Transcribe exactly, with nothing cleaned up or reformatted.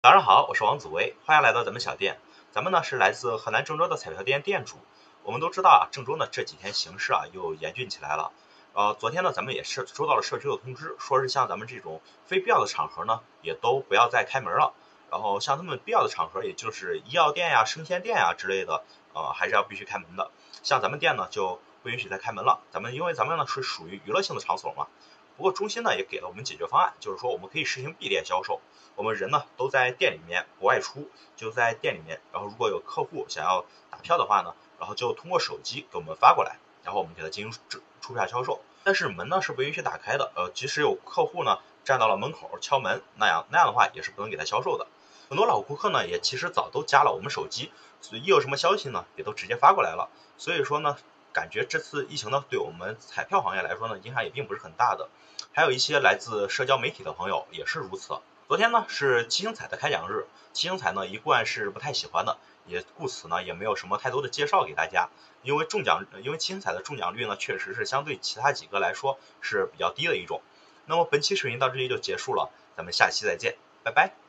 早上好，我是王子维，欢迎来到咱们小店。咱们呢是来自河南郑州的彩票店店主。我们都知道啊，郑州呢这几天形势啊又严峻起来了。呃，昨天呢咱们也是收到了社区的通知，说是像咱们这种非必要的场合呢，也都不要再开门了。然后像他们必要的场合，也就是医药店呀、生鲜店呀之类的，呃，还是要必须开门的。像咱们店呢就不允许再开门了。咱们因为咱们呢是属于娱乐性的场所嘛。不过中心呢也给了我们解决方案，就是说我们可以实行闭店销售。我们人呢都在店里面不外出，就在店里面。然后如果有客户想要打票的话呢，然后就通过手机给我们发过来，然后我们给他进行出票销售。但是门呢是不允许打开的，呃，即使有客户呢站到了门口敲门，那样那样的话也是不能给他销售的。很多老顾客呢也其实早都加了我们手机，所以一有什么消息呢也都直接发过来了。所以说呢，感觉这次疫情呢对我们彩票行业来说呢影响也并不是很大的。还有一些来自社交媒体的朋友也是如此。昨天呢是七星彩的开奖日，七星彩呢一贯是不太喜欢的，也故此呢也没有什么太多的介绍给大家。因为中奖，因为七星彩的中奖率呢确实是相对其他几个来说是比较低的一种。那么本期视频到这里就结束了，咱们下期再见，拜拜。